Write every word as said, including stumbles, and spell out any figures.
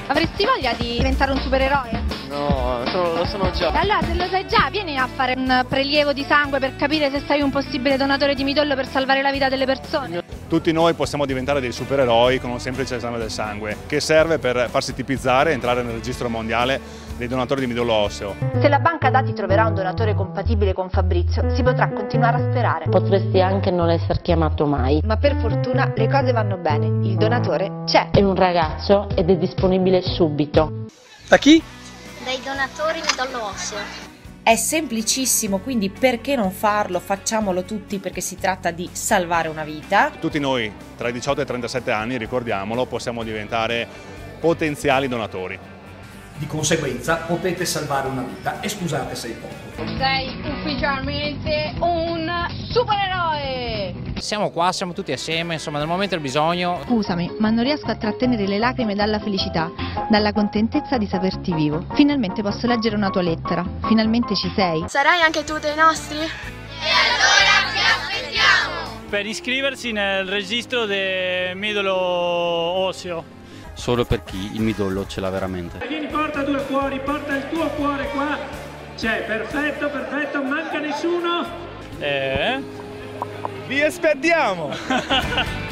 Avresti voglia di diventare un supereroe? No, sono, lo sono già. Allora, se lo sai già, vieni a fare un prelievo di sangue per capire se sei un possibile donatore di midollo per salvare la vita delle persone. Tutti noi possiamo diventare dei supereroi con un semplice esame del sangue, che serve per farsi tipizzare e entrare nel registro mondiale dei donatori di midollo osseo. Se la banca dati troverà un donatore compatibile con Fabrizio, si potrà continuare a sperare. Potresti anche non essere chiamato mai. Ma per fortuna le cose vanno bene, il donatore c'è. È un ragazzo ed è disponibile subito. Da chi? Dai donatori midollo osseo. È semplicissimo, quindi perché non farlo? Facciamolo tutti perché si tratta di salvare una vita. Tutti noi tra i diciotto e i trentasette anni, ricordiamolo, possiamo diventare potenziali donatori. Di conseguenza potete salvare una vita e scusate se è poco. Sei ufficialmente un supereroe! Siamo qua, siamo tutti assieme, insomma nel momento del bisogno. Scusami, ma non riesco a trattenere le lacrime dalla felicità, dalla contentezza di saperti vivo. Finalmente posso leggere una tua lettera, finalmente ci sei. Sarai anche tu dei nostri? E allora ti aspettiamo! Per iscriversi nel registro del midollo osseo. Solo per chi il midollo ce l'ha veramente. Vieni, porta due cuori, porta il tuo cuore qua. C'è, perfetto, perfetto, manca nessuno. Eh? Vi aspettiamo!